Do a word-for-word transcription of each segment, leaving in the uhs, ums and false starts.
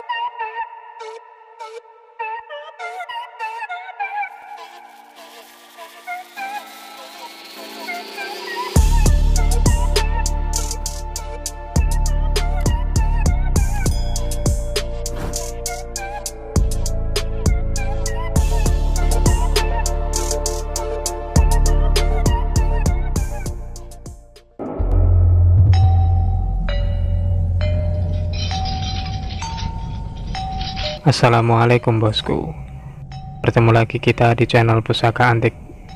Assalamualaikum bosku, bertemu lagi kita di channel Pusaka Antik.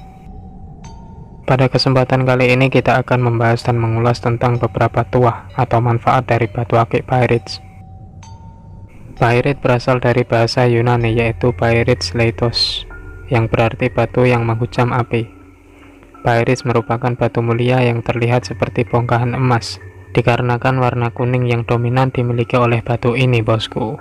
Pada kesempatan kali ini kita akan membahas dan mengulas tentang beberapa tuah atau manfaat dari batu akik pyrite. Pyrite berasal dari bahasa Yunani yaitu Pyrrhus Leitos, yang berarti batu yang menghujam api. Pyrite merupakan batu mulia yang terlihat seperti bongkahan emas, dikarenakan warna kuning yang dominan dimiliki oleh batu ini bosku.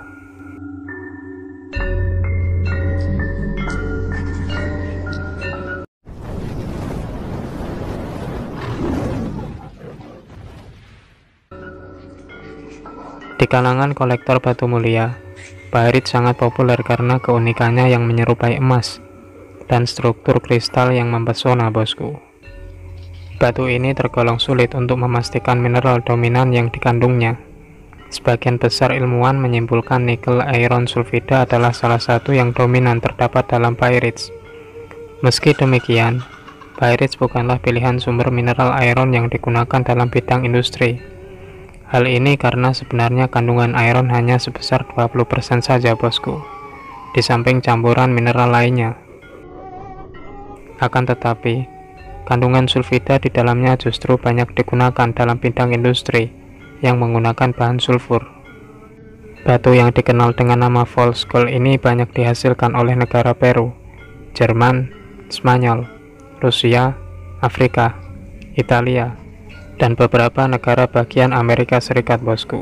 Di kalangan kolektor batu mulia, pyrite sangat populer karena keunikannya yang menyerupai emas dan struktur kristal yang mempesona bosku. Batu ini tergolong sulit untuk memastikan mineral dominan yang dikandungnya. Sebagian besar ilmuwan menyimpulkan nikel iron sulfida adalah salah satu yang dominan terdapat dalam pyrite. Meski demikian, pyrite bukanlah pilihan sumber mineral iron yang digunakan dalam bidang industri. Hal ini karena sebenarnya kandungan iron hanya sebesar dua puluh persen saja bosku, di samping campuran mineral lainnya. Akan tetapi, kandungan sulfida di dalamnya justru banyak digunakan dalam bidang industri yang menggunakan bahan sulfur. Batu yang dikenal dengan nama false gold ini banyak dihasilkan oleh negara Peru, Jerman, Spanyol, Rusia, Afrika, Italia, dan beberapa negara bagian Amerika Serikat bosku.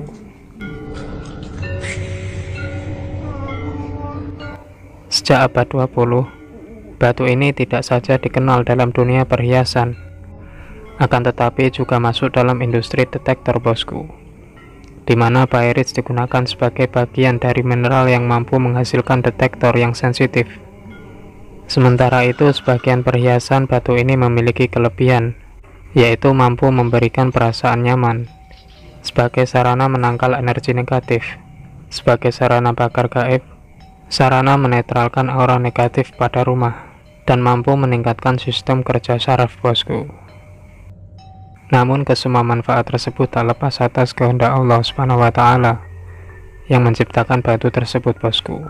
Sejak abad dua puluh, batu ini tidak saja dikenal dalam dunia perhiasan, akan tetapi juga masuk dalam industri detektor bosku, di mana pyrite digunakan sebagai bagian dari mineral yang mampu menghasilkan detektor yang sensitif. Sementara itu, sebagian perhiasan batu ini memiliki kelebihan, yaitu mampu memberikan perasaan nyaman, sebagai sarana menangkal energi negatif, sebagai sarana bakar gaib, sarana menetralkan aura negatif pada rumah, dan mampu meningkatkan sistem kerja saraf bosku. Namun kesemua manfaat tersebut tak lepas atas kehendak Allah Subhanahu wa Ta'ala yang menciptakan batu tersebut bosku.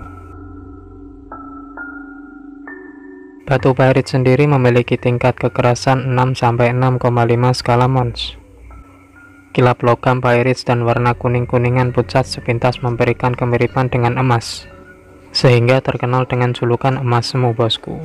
Batu pyrite sendiri memiliki tingkat kekerasan enam sampai enam koma lima skala Mohs. Kilap logam pyrite dan warna kuning-kuningan pucat sepintas memberikan kemiripan dengan emas, sehingga terkenal dengan julukan emas semu bosku.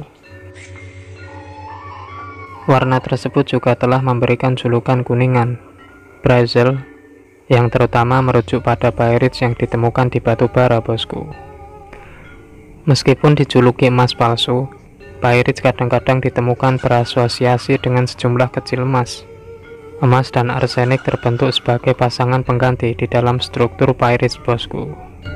Warna tersebut juga telah memberikan julukan kuningan, Brazil, yang terutama merujuk pada pyrite yang ditemukan di batu bara bosku. Meskipun dijuluki emas palsu, pyrite kadang-kadang ditemukan berasosiasi dengan sejumlah kecil emas. Emas dan arsenik terbentuk sebagai pasangan pengganti di dalam struktur pyrite bosku.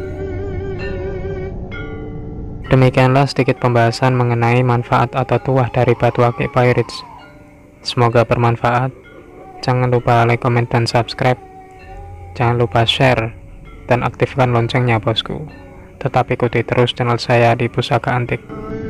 Demikianlah sedikit pembahasan mengenai manfaat atau tuah dari batu akik pyrite. Semoga bermanfaat. Jangan lupa like, comment, dan subscribe. Jangan lupa share dan aktifkan loncengnya bosku. Tetap ikuti terus channel saya di Pusaka Antik.